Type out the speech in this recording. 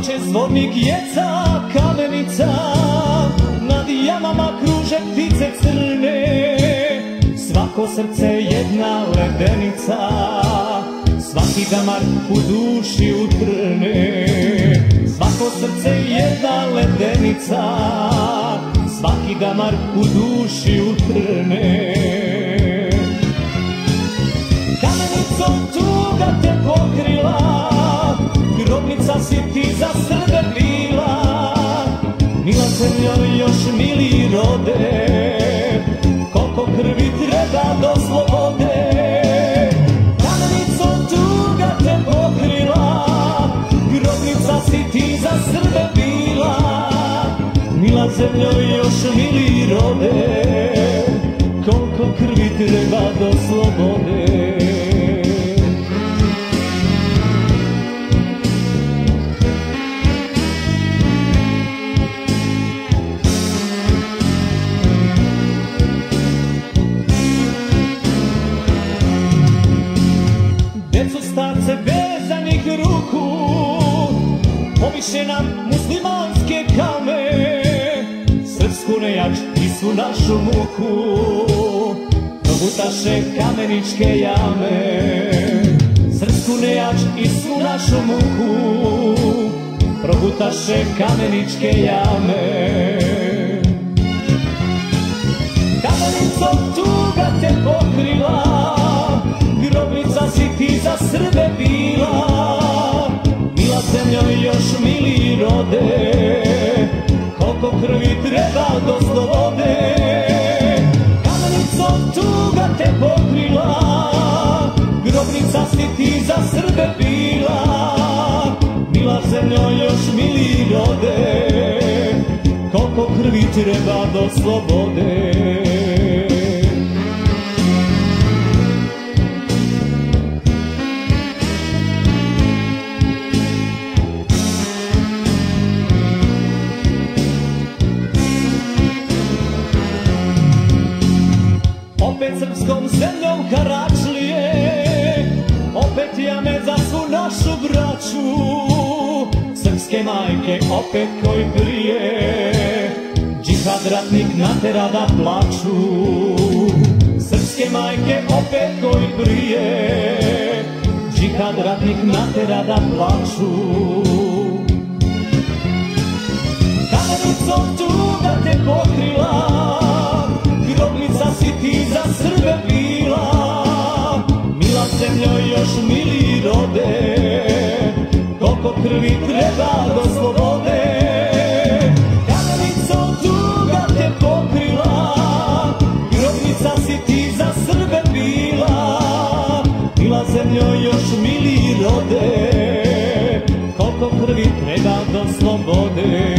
plače zvornik jeca, kamenica, nad jamama kruže ptice crne. Svako srce jedna ledenica, svaki damar u duši utrne. Svako srce jedna ledenica, svaki damar u duši utrne. Kamenicom tuga te pokrila, grobnica si ti za Srbe bila. Mila zemljo još mili rode, koliko krvi treba do slobode. Kamenicom tuga te pokrila, grobnica si ti za Srbe bila. Mila zemljo još mili rode, koliko krvi treba do slobode. Decu starce vezanih ruku, poviše nam muslimanske kame. Srpsku nejač i svu našu muku, progutaše kameničke jame. Srpsku nejač i svu našu muku, progutaše kameničke jame. Kamenicom tuga te pokrila, grobnica si ti za Srbe bila. Mila zemljo još mili rode, koliko krvi treba do slobode. Kamenicom tuga te pokrila, grobnica si ti za Srbe bila. Mila zemljo još mili rode, koliko krvi treba do slobode. Opet srpskom zemljom Karačlije, opet jame za svu našu braću. Srpske majke opet koji prije, džihad ratnik natera da plaču. Srpske majke opet koji prije, džihad ratnik natera da plaču. Kamenicom tuga te pokrila, grobnica si ti za Srbe bila. Mila zemljo još mili rode, koliko krvi treba do slobode. Kamenicom tuga te pokrila, grobnica si ti za Srbe bila. Mila zemljo još mili rode, koliko krvi treba do slobode.